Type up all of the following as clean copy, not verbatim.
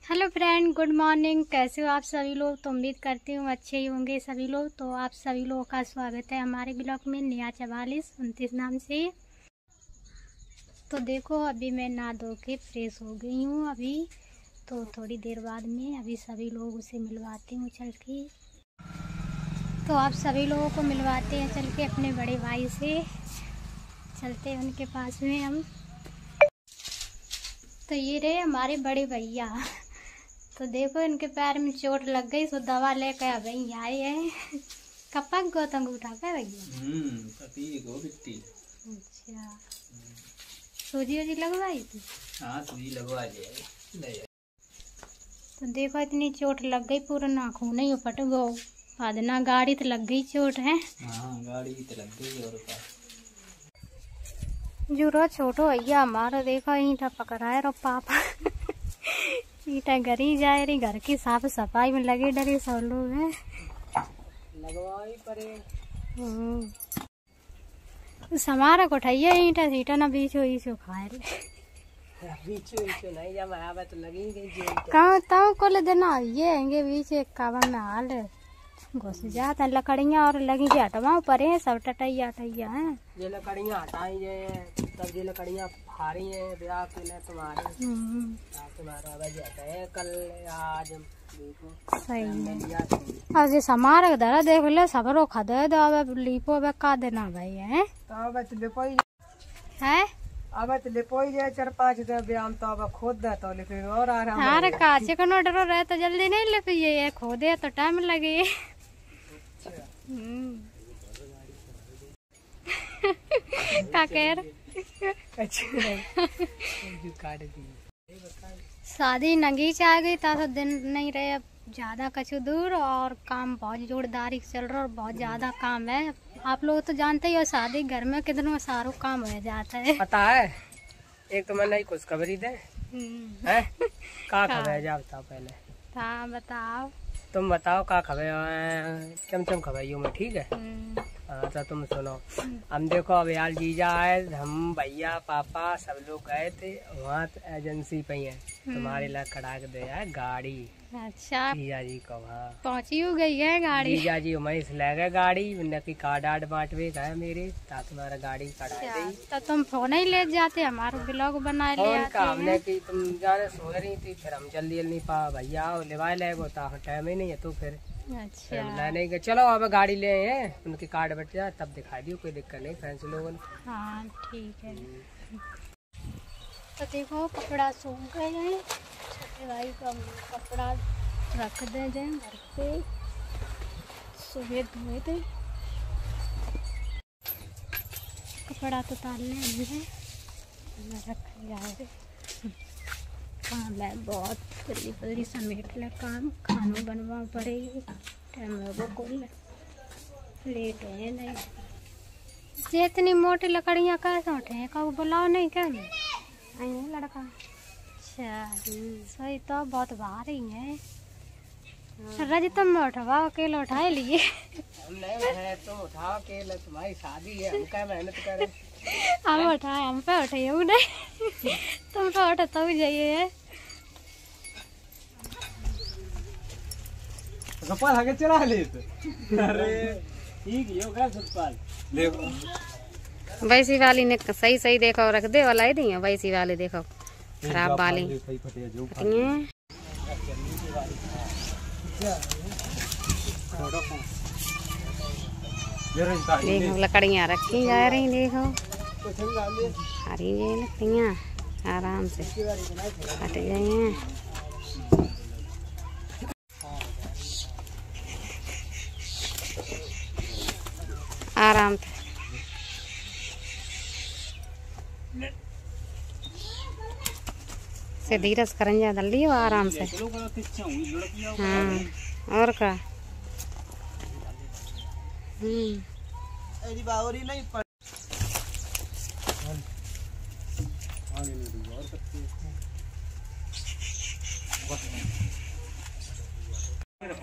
Hello friend, good morning. कैसे हो आप सभी लोग? तो उम्मीद करती हूँ अच्छे ही होंगे सभी लोग। तो आप सभी लोगों का स्वागत है हमारे ब्लॉग में नेहा 4429 नाम से। तो देखो, अभी मैं नहा धो के फ्रेश हो गई हूँ अभी। तो थोड़ी देर बाद में अभी सभी लोगों से मिलवाती हूँ चल के। तो आप सभी लोगों को मिलवाते हैं चल के अपने बड़े भाई से। चलते हैं उनके पास में हम। तो ये रहे हमारे बड़े भैया। तो देखो, इनके पैर में चोट लग गई, तो दवा लेकर अभी आए हैं। कपक गो अंगूठा का भैया? अच्छा, सूजी वूजी लगवाई थी? हाँ, सूजी लगवा लिया। तो देखो, इतनी चोट लग गई, पूरा नाखून ही फट गो। आधना गाड़ी तो लग गई चोट है। हाँ, गाड़ी तो लग गई। और जूरो छोटो भैया हमारा देखो ईंटा पकड़ाए रो पापा। ईंटा घर ही जाए रही, घर की साफ सफाई में लगे डरे सब लोग हैं। लगवाई परे। समारा कोठाइया ईंटा सीटा ना बीचो ईचो खाए ले। बीचो नहीं, जब आवे तो लगी गई। कहाँ ताऊ को ले देना ये हैंगे बीच एक कावा में हाल घुस जाता है। लकड़ियाँ और लगी के हटवाओ परे सब टटैया है। ये लकड़ियाँ हटाई है, तब ये लकड़ियाँ फाड़ी है ब्याह के लिए तुम्हारे। तुम्हारा वजह है कल आज देखो सही है। आज ये समारक धरा देख ले सबरो खदे दो अब लीपो बे का देना भाई है। तो अब तो लिपोई है, अब तो लिपोई जाए 4-5 दे ब्याह तो अब खोद दे तो फिर और आराम। अरे काचे का नो डरो रहे तो जल्दी नहीं ले पिए, खोदे तो टाइम लगे। का कह शादी नगीच आ गई था तो दिन नहीं रहे अब ज्यादा कछु दूर, और काम बहुत जोरदारी चल रहा और बहुत ज्यादा काम है। आप लोग तो जानते ही हो शादी घर में कितना सारा काम हो जाता है। पता है, एक तो मैं नहीं खुशखबरी दे है का खबर जाता पहले। हाँ बताओ। तुम बताओ का खबर, चमचम खबर में ठीक है। हाँ तो तुम सुनो। हम देखो अब यार जीजा आए, हम भैया पापा सब लोग गए थे वहाँ एजेंसी पे है। तुम्हारे लिए खड़ा के दे है गाड़ी। अच्छा, जीजा जी को वहाँ पहुँची हो गई है गाड़ी? जीजा जी वहीं से ले गए गाड़ी, उनकी कार्ड आर्ड बांटवे गए मेरे ता तुम्हारा गाड़ी खड़ा गई। तो तुम फोन ही ले जाते, हमारा ब्लॉग बना ले आते का हमने की तुम जाने सो रही थी, फिर हम जल्दी नहीं पा भैया लेवा ले वो टाइम ही नहीं है तो फिर नहीं गए। चलो अब गाड़ी ले आए, उनकी कार्ड बच जाए तब दिखा दियो, कोई दिक्कत नहीं फ्रेंड्स लोगों ने। हाँ ठीक है। तो देखो कपड़ा सूख गए हैं, छोटे भाई का कपड़ा रख दे जाए घर पे, सुबह धोए थे। कपड़ा तो तालने नहीं है, रख जाए। काम है बहुत, जल्दी जल्दी समेट ले काम, खाना बनवा पड़ेगी। टाइम है को लेट है नहीं। ये इतनी मोटी लकड़ियाँ कैसे उठे कब बुलाओ नहीं क्या नहीं लड़का? अच्छा सही, तो बहुत भारी है। रज तुम उठवाओ, अकेले उठाए लिए? हम नहीं उठाए, तुम उठाओ अकेले, तुम्हारी शादी है, हम क्या मेहनत करें। हम उठाए, हम पे उठे नहीं। तुम पे उठे तो भी जाइए। सतपाल आगे चला ले। अरे ठीक है यो कर सतपाल ले। वैसी वाली ने सही सही देखो रख दे वाला ही नहीं है। वैसी वाली देखो खराब वाली देखो लकड़ियाँ रखी जा रही, देखो हरी ये लकड़ियाँ आराम से हट गई हैं। आराम से धीरज करन जा जल्दी हो आराम से। हाँ और का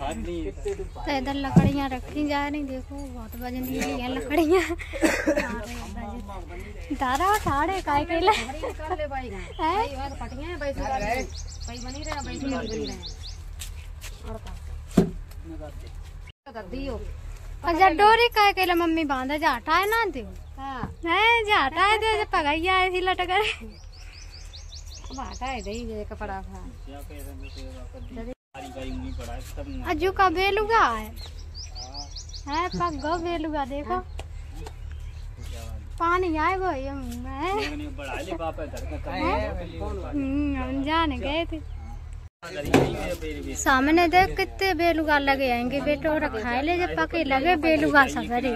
तो इधर लकड़ियाँ रखी जा रही, देखो बहुत वजनी है लकड़ियाँ। दादा साढ़े काय केला अच्छा डोरी काय केला मम्मी बांधा जाटा है ना दे है जाटा है दे पगैया ऐसी लटकर कपड़ा अजू का बेलुगा है पग बेलुगा देखो पानी आए वो हम जाने गए थे। सामने देख कितने बेलुगा लगे आएंगे बेटो रखा ले जब पके लगे बेलुगा सफरी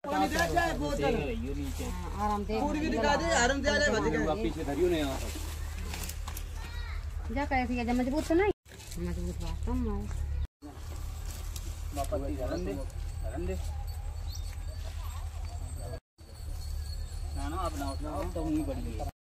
जा कैसी है मजबूत तो नहीं मजबूत बात